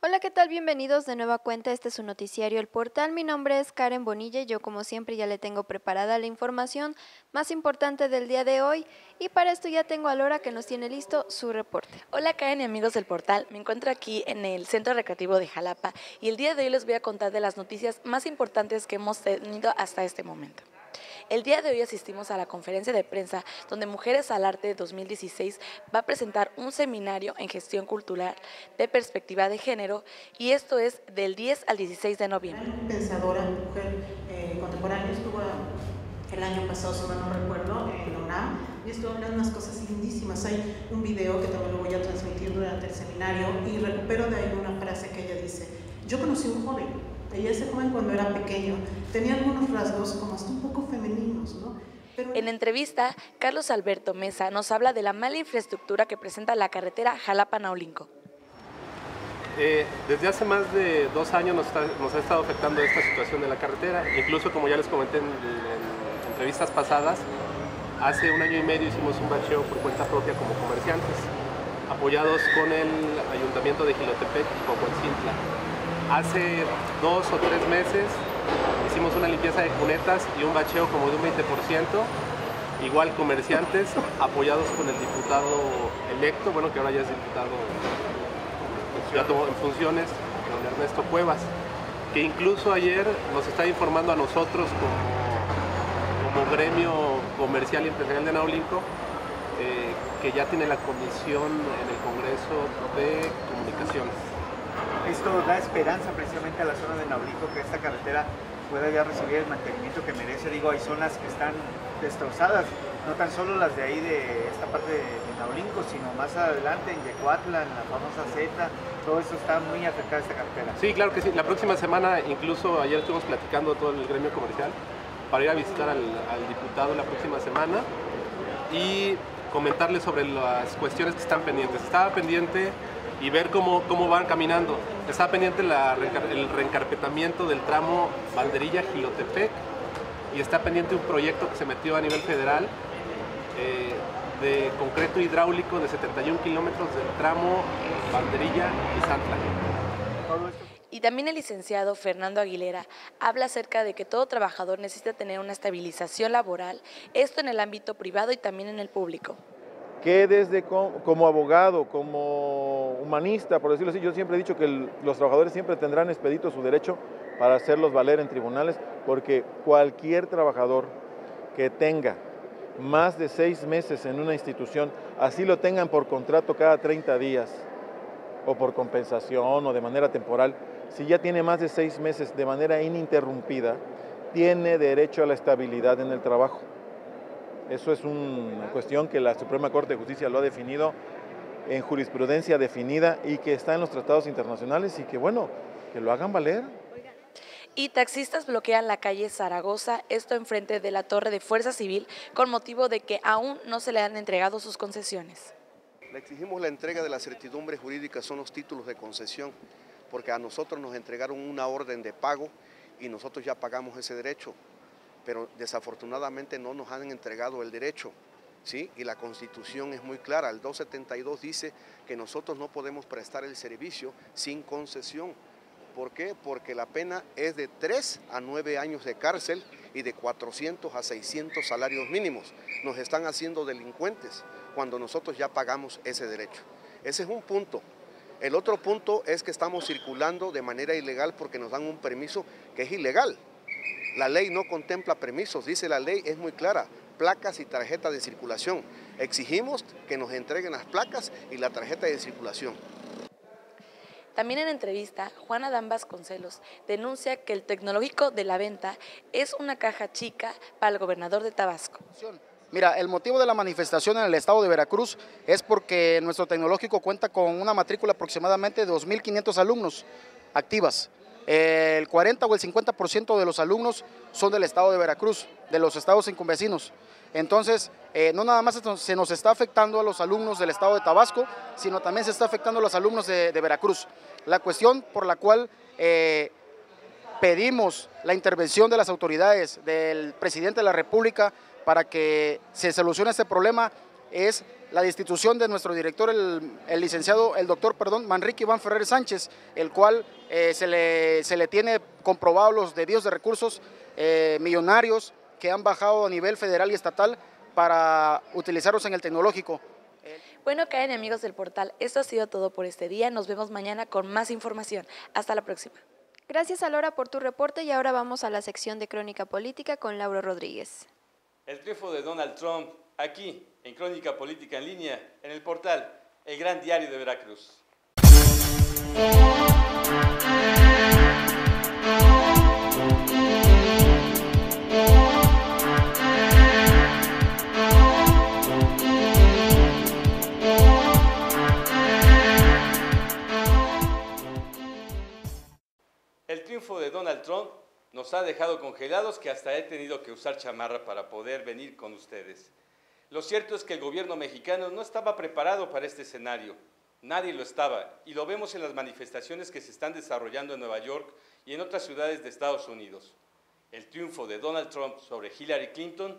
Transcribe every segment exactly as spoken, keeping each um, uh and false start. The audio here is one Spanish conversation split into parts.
Hola, ¿qué tal? Bienvenidos de nueva cuenta. Este es su noticiario El Portal. Mi nombre es Karen Bonilla y yo, como siempre, ya le tengo preparada la información más importante del día de hoy. Y para esto ya tengo a Lora, que nos tiene listo su reporte. Hola Karen y amigos del portal, me encuentro aquí en el Centro Recreativo de Jalapa y el día de hoy les voy a contar de las noticias más importantes que hemos tenido hasta este momento. El día de hoy asistimos a la conferencia de prensa donde Mujeres al Arte dos mil dieciséis va a presentar un seminario en gestión cultural de perspectiva de género, y esto es del diez al dieciséis de noviembre. Pensadora, mujer eh, contemporánea, estuvo el año pasado, si mal no recuerdo, en la UNAM, y estuvo hablando unas cosas lindísimas. Hay un video que también lo voy a transmitir durante el seminario y recupero de ahí una frase que ella dice: yo conocí un joven, y ese joven cuando era pequeño tenía algunos rasgos como hasta un poco femeninos, ¿no? Pero... En entrevista, Carlos Alberto Mesa nos habla de la mala infraestructura que presenta la carretera Jalapa-Naulinco. Eh, desde hace más de dos años nos, está, nos ha estado afectando esta situación de la carretera. Incluso, como ya les comenté en, en entrevistas pasadas, hace un año y medio hicimos un bacheo por cuenta propia como comerciantes, apoyados con el Ayuntamiento de Jilotepec y Cocotzintla. Hace dos o tres meses hicimos una limpieza de cunetas y un bacheo como de un veinte por ciento, igual comerciantes, apoyados con el diputado electo, bueno, que ahora ya es diputado en funciones, don Ernesto Cuevas, que incluso ayer nos está informando a nosotros como, como gremio comercial y empresarial de Naulinco, eh, que ya tiene la comisión en el Congreso de Comunicaciones. Esto da esperanza precisamente a la zona de Naulinco, que esta carretera pueda ya recibir el mantenimiento que merece. Digo, hay zonas que están destrozadas, no tan solo las de ahí de esta parte de, de Naulinco, sino más adelante en Yecuatla, en la famosa Z, todo eso está muy afectada esta carretera. Sí, claro que sí. La próxima semana, incluso ayer estuvimos platicando todo el gremio comercial para ir a visitar al, al diputado la próxima semana y comentarle sobre las cuestiones que están pendientes. Estaba pendiente y ver cómo, cómo van caminando. Estaba pendiente la, el reencarpetamiento del tramo Banderilla-Jilotepec, y está pendiente un proyecto que se metió a nivel federal eh, de concreto hidráulico de setenta y un kilómetros del tramo Banderilla y Santla. Y también el licenciado Fernando Aguilera habla acerca de que todo trabajador necesita tener una estabilización laboral, esto en el ámbito privado y también en el público. Que desde como abogado, como humanista, por decirlo así, yo siempre he dicho que el, los trabajadores siempre tendrán expedito su derecho para hacerlos valer en tribunales, porque cualquier trabajador que tenga más de seis meses en una institución, así lo tengan por contrato cada treinta días, o por compensación o de manera temporal, si ya tiene más de seis meses de manera ininterrumpida, tiene derecho a la estabilidad en el trabajo. Eso es una cuestión que la Suprema Corte de Justicia lo ha definido en jurisprudencia definida y que está en los tratados internacionales, y que bueno, que lo hagan valer. Y taxistas bloquean la calle Zaragoza, esto enfrente de la Torre de Fuerza Civil, con motivo de que aún no se le han entregado sus concesiones. Le exigimos la entrega de la certidumbre jurídica, son los títulos de concesión, porque a nosotros nos entregaron una orden de pago y nosotros ya pagamos ese derecho, pero desafortunadamente no nos han entregado el derecho, ¿sí? Y la Constitución es muy clara, el doscientos setenta y dos dice que nosotros no podemos prestar el servicio sin concesión. ¿Por qué? Porque la pena es de tres a nueve años de cárcel y de cuatrocientos a seiscientos salarios mínimos. Nos están haciendo delincuentes cuando nosotros ya pagamos ese derecho. Ese es un punto. El otro punto es que estamos circulando de manera ilegal porque nos dan un permiso que es ilegal. La ley no contempla permisos, dice la ley, es muy clara, placas y tarjeta de circulación. Exigimos que nos entreguen las placas y la tarjeta de circulación. También en entrevista, Juana Dan Vasconcelos denuncia que el tecnológico de la venta es una caja chica para el gobernador de Tabasco. Mira, el motivo de la manifestación en el estado de Veracruz es porque nuestro tecnológico cuenta con una matrícula aproximadamente de dos mil quinientos alumnos activas. El cuarenta o el cincuenta por ciento de los alumnos son del estado de Veracruz, de los estados circunvecinos. Entonces, eh, no nada más se nos está afectando a los alumnos del estado de Tabasco, sino también se está afectando a los alumnos de, de Veracruz. La cuestión por la cual eh, pedimos la intervención de las autoridades, del presidente de la República, para que se solucione este problema, es la destitución de nuestro director, el, el licenciado, el doctor, perdón, Manrique Iván Ferrer Sánchez, el cual eh, se, le, se le tiene comprobado los desvíos de recursos eh, millonarios que han bajado a nivel federal y estatal para utilizarlos en el tecnológico. Bueno, Karen y amigos del portal, esto ha sido todo por este día. Nos vemos mañana con más información. Hasta la próxima. Gracias, Alora, por tu reporte y ahora vamos a la sección de Crónica Política con Lauro Rodríguez. El triunfo de Donald Trump, aquí, en Crónica Política en línea, en el portal El Gran Diario de Veracruz. El triunfo de Donald Trump nos ha dejado congelados que hasta he tenido que usar chamarra para poder venir con ustedes. Lo cierto es que el gobierno mexicano no estaba preparado para este escenario. Nadie lo estaba, y lo vemos en las manifestaciones que se están desarrollando en Nueva York y en otras ciudades de Estados Unidos. El triunfo de Donald Trump sobre Hillary Clinton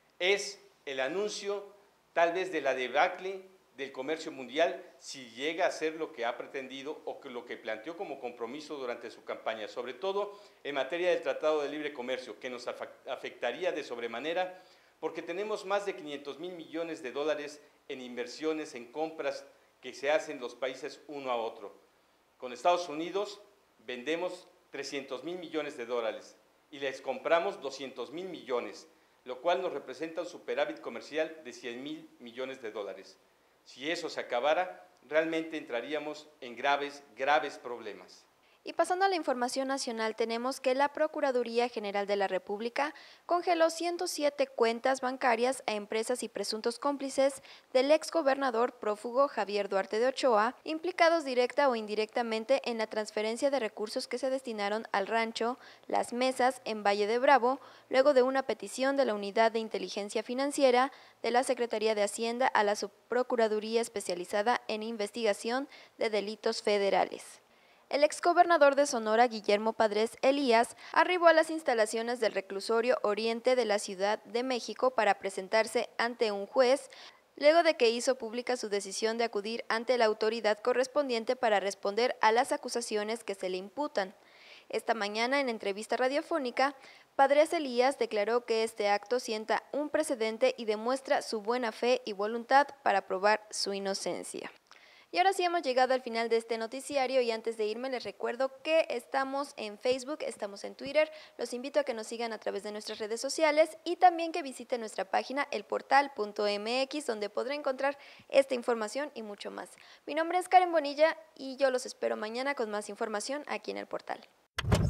es el anuncio tal vez de la debacle del comercio mundial si llega a ser lo que ha pretendido o que lo que planteó como compromiso durante su campaña, sobre todo en materia del Tratado de Libre Comercio, que nos afectaría de sobremanera porque tenemos más de quinientos mil millones de dólares en inversiones, en compras que se hacen los países uno a otro. Con Estados Unidos vendemos trescientos mil millones de dólares y les compramos doscientos mil millones, lo cual nos representa un superávit comercial de cien mil millones de dólares. Si eso se acabara, realmente entraríamos en graves, graves problemas. Y pasando a la información nacional, tenemos que la Procuraduría General de la República congeló ciento siete cuentas bancarias a empresas y presuntos cómplices del exgobernador prófugo Javier Duarte de Ochoa, implicados directa o indirectamente en la transferencia de recursos que se destinaron al rancho Las Mesas en Valle de Bravo, luego de una petición de la Unidad de Inteligencia Financiera de la Secretaría de Hacienda a la Subprocuraduría Especializada en Investigación de Delitos Federales. El exgobernador de Sonora, Guillermo Padres Elías, arribó a las instalaciones del Reclusorio Oriente de la Ciudad de México para presentarse ante un juez, luego de que hizo pública su decisión de acudir ante la autoridad correspondiente para responder a las acusaciones que se le imputan. Esta mañana, en entrevista radiofónica, Padres Elías declaró que este acto sienta un precedente y demuestra su buena fe y voluntad para probar su inocencia. Y ahora sí hemos llegado al final de este noticiario y antes de irme les recuerdo que estamos en Facebook, estamos en Twitter, los invito a que nos sigan a través de nuestras redes sociales y también que visiten nuestra página el portal punto m x donde podrá encontrar esta información y mucho más. Mi nombre es Karen Bonilla y yo los espero mañana con más información aquí en el portal.